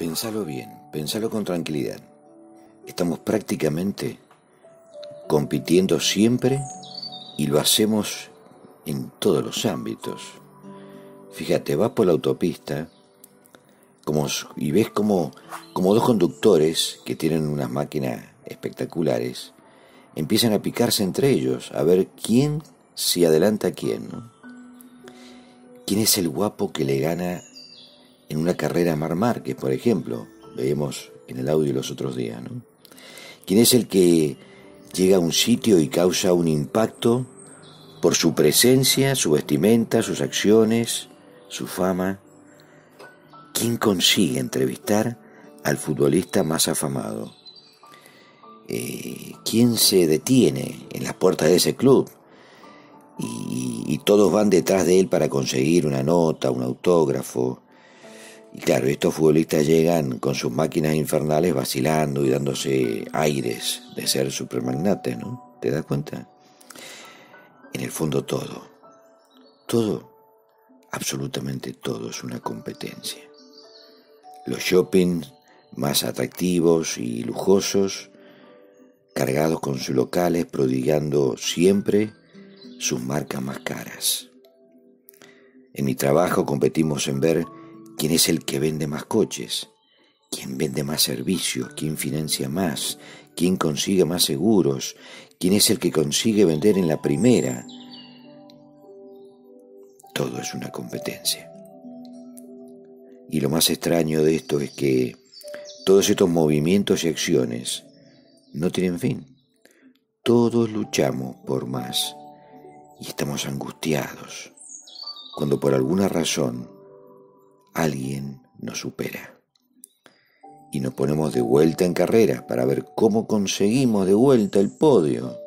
Pensalo bien, pensalo con tranquilidad. Estamos prácticamente compitiendo siempre y lo hacemos en todos los ámbitos. Fíjate, vas por la autopista y ves como dos conductores que tienen unas máquinas espectaculares empiezan a picarse entre ellos, a ver quién se adelanta a quién, ¿no? ¿Quién es el guapo que le gana en una carrera a Marc Márquez, por ejemplo? Veíamos en el audio los otros días, ¿no? ¿Quién es el que llega a un sitio y causa un impacto por su presencia, su vestimenta, sus acciones, su fama? ¿Quién consigue entrevistar al futbolista más afamado? ¿Quién se detiene en las puertas de ese club? Y todos van detrás de él para conseguir una nota, un autógrafo. Y claro, estos futbolistas llegan con sus máquinas infernales vacilando y dándose aires de ser supermagnates, ¿no? ¿Te das cuenta? En el fondo todo, absolutamente todo es una competencia. Los shoppings más atractivos y lujosos, cargados con sus locales, prodigando siempre sus marcas más caras. En mi trabajo competimos en ver quién es el que vende más coches, quién vende más servicios, quién financia más, quién consigue más seguros, quién es el que consigue vender en la primera. Todo es una competencia. Y lo más extraño de esto es que todos estos movimientos y acciones no tienen fin. Todos luchamos por más y estamos angustiados cuando por alguna razón alguien nos supera. Y nos ponemos de vuelta en carrera para ver cómo conseguimos de vuelta el podio.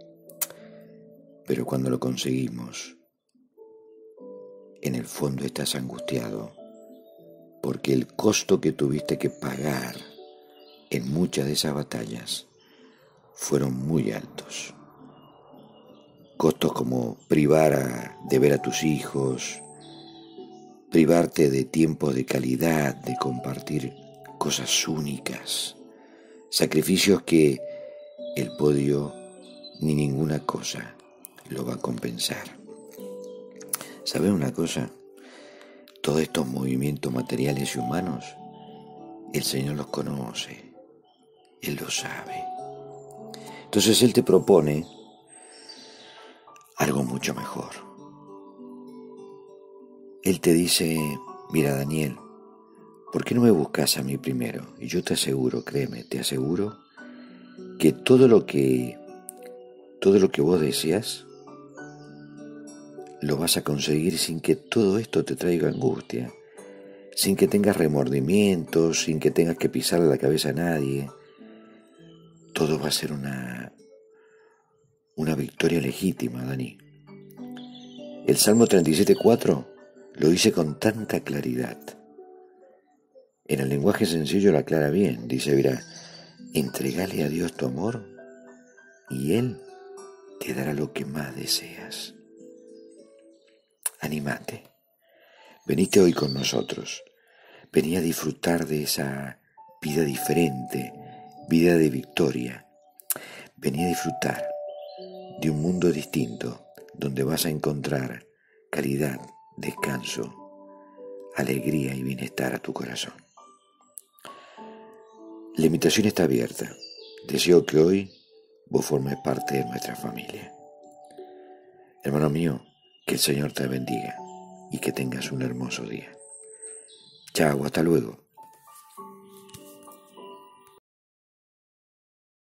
Pero cuando lo conseguimos, en el fondo estás angustiado porque el costo que tuviste que pagar en muchas de esas batallas fueron muy altos. Costos como privar de ver a tus hijos, privarte de tiempos de calidad, de compartir cosas únicas, sacrificios que el podio ni ninguna cosa lo va a compensar. ¿Sabes una cosa? Todos estos movimientos materiales y humanos, el Señor los conoce, Él lo sabe. Entonces Él te propone algo mucho mejor. Él te dice, mira Daniel, ¿por qué no me buscas a mí primero? Y yo te aseguro, créeme, te aseguro que todo lo que vos deseas lo vas a conseguir sin que todo esto te traiga angustia, sin que tengas remordimientos, sin que tengas que pisarle la cabeza a nadie. Todo va a ser una victoria legítima, Dani. El Salmo 37:4 lo dice con tanta claridad. En el lenguaje sencillo lo aclara bien. Dice, mira, entregale a Dios tu amor y Él te dará lo que más deseas. Anímate. Venite hoy con nosotros. Vení a disfrutar de esa vida diferente, vida de victoria. Vení a disfrutar de un mundo distinto, donde vas a encontrar calidad, descanso, alegría y bienestar a tu corazón. La invitación está abierta. Deseo que hoy vos formes parte de nuestra familia. Hermano mío, que el Señor te bendiga y que tengas un hermoso día. Chao, hasta luego.